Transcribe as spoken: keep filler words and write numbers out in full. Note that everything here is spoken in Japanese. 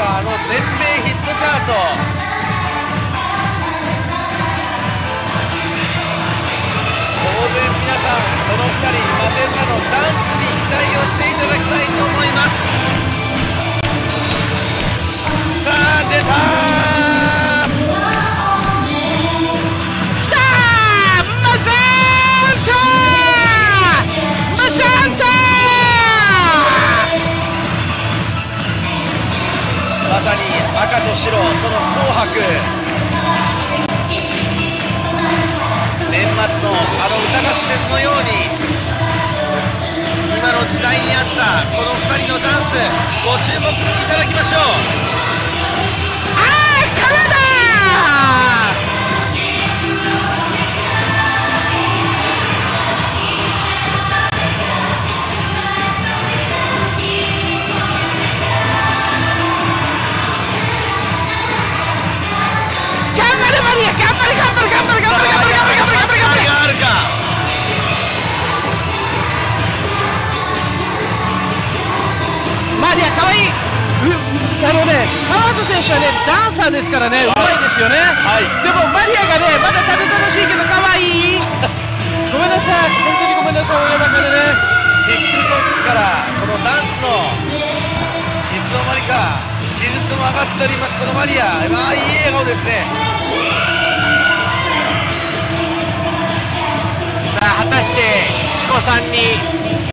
はあの全米ヒットチャート、当然皆さんこのふたりマゼンナのダンスに期待をしていただきたいと思います。さあ出たー、 きたー、マゼンター、マゼンター、 まさに赤と白、その紅白、年末のあの歌合戦のように今の時代に合ったこのふたりのダンス、ご注目いただきましょう。 あー、カナダ頑張れマリア、頑張れ頑張れ頑張れ頑張れ頑張れ頑張れ頑張れ頑張れ頑張れ、 があるか。 マリアかわいい。うあのね、川本選手はねダンサーですからね、うまいですよね、 はい、 でもマリアがねまだたどたどしいけどかわいいごめんなさい、本当にごめんなさい、親バカでね。 TikTok からこのダンスのいつの間にか技術も上がっております。このマリア、まあいい笑顔ですね。 さあ果たしてチコさんに